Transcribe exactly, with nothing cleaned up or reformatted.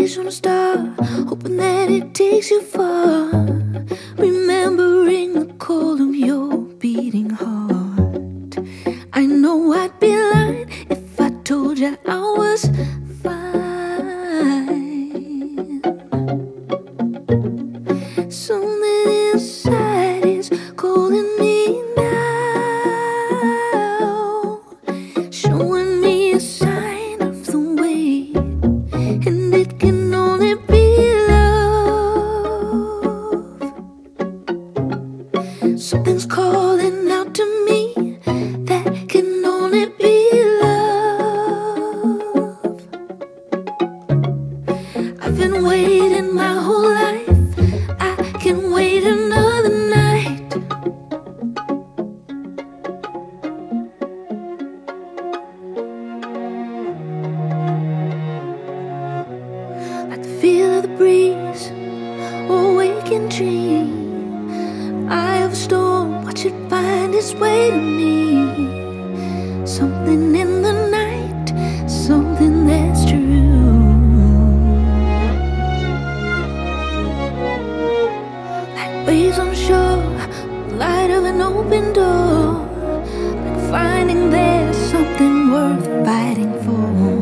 wish on a star, hoping that it takes you far. Remembering the call of your beating heart. I know I'd be lying if I told you I was fine. Something inside is calling me now, showing me a sign of the way, and it can only be love. Something's calling out to me, that can only be love. I've been waiting my whole life, I can wait another night. Like the feel of the breeze, or waking dream. Eye of a storm, watch it find its way to me. Something in the night, something that's true. Like waves on the shore, light of an open door. Like finding there's something worth fighting for.